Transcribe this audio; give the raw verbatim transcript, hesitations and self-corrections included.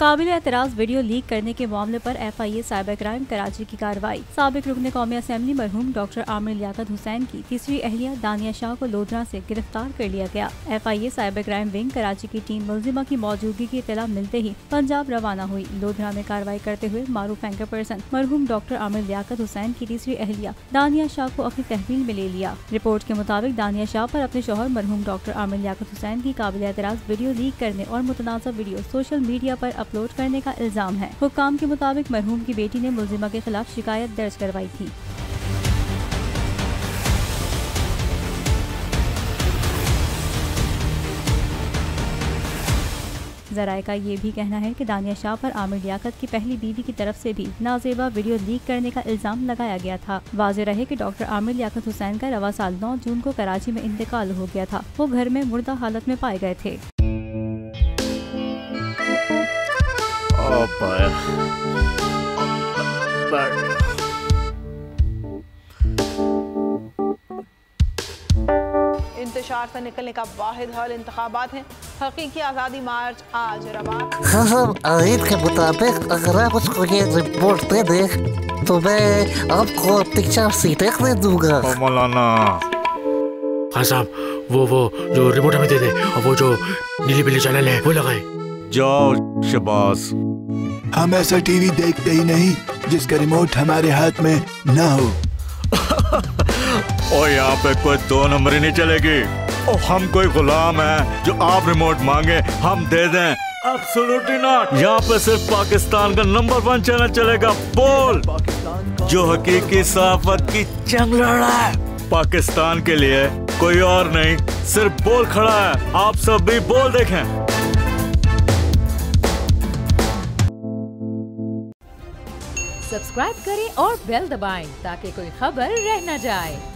काबिल एतराज video leak करने के मामले पर F I A cyber crime Karachi की कार्रवाई। साबिक रुकन कौमी असेंबली मरहूम डॉक्टर आमिर लियाकत हुसैन की तीसरी अहलिया दानिया शाह को लोधरा से गिरफ्तार कर लिया गया। F I A cyber crime wing Karachi की टीम मुलजिमा की मौजूदगी की इत्तला मिलते ही पंजाब रवाना हुई। लोधरा में कार्रवाई करते हुए मारूफ एंकर पर्सन मरहूम डॉक्टर आमिर लियाकत हुसैन की तीसरी अहलिया दानिया शाह को अपनी तहवील में ले लिया। रिपोर्ट के मुताबिक दानिया शाह पर अपने शौहर मरहूम डॉक्टर आमिर लियाकत हुसैन की काबिल एतराज वीडियो लीक करने और मुतनाज़ा वीडियो सोशल मीडिया पर अपलोड करने का इल्जाम है। हुक्काम के मुताबिक मरहूम की बेटी ने मुलजिमा के खिलाफ शिकायत दर्ज करवाई थी। ज़राए का ये भी कहना है कि दानिया शाह पर आमिर लियाकत की पहली बीवी की तरफ से भी नाजेबा वीडियो लीक करने का इल्जाम लगाया गया था। वाज़ेह रहे कि डॉक्टर आमिर लियाकत हुसैन का रवा साल नौ जून को कराची में इंतकाल हो गया था। वो घर में मुर्दा हालत में पाए गए थे। इंतशार से निकलने का वाहिद हल इंतखाबात है। हकीकी आज़ादी मार्च आज रवा। हाँ, आयत के मुताबिक अगर आप उसको ये रिपोर्ट दे दे तो मैं आपको अपनी चार सीटें खरीद दूंगा। मौलाना हाँ साहब, वो वो जो रिपोर्ट हमें दे दे और वो जो नीली पीली चैनल है वो लगाए। जाओ शबाज। हम ऐसा टीवी देखते ही नहीं जिसका रिमोट हमारे हाथ में ना हो। और यहाँ पे कोई दो नंबर ही नहीं चलेगी। और हम कोई गुलाम है जो आप रिमोट मांगे हम दे दें? Absolutely not. यहाँ पे सिर्फ पाकिस्तान का नंबर वन चैनल चलेगा, बोल, जो हकीकी सहाफत की जंग लड़ रहा है। पाकिस्तान के लिए कोई और नहीं, सिर्फ बोल खड़ा है। आप सब भी बोल देखें। सब्सक्राइब करें और बेल दबाएं ताकि कोई खबर रह न जाए।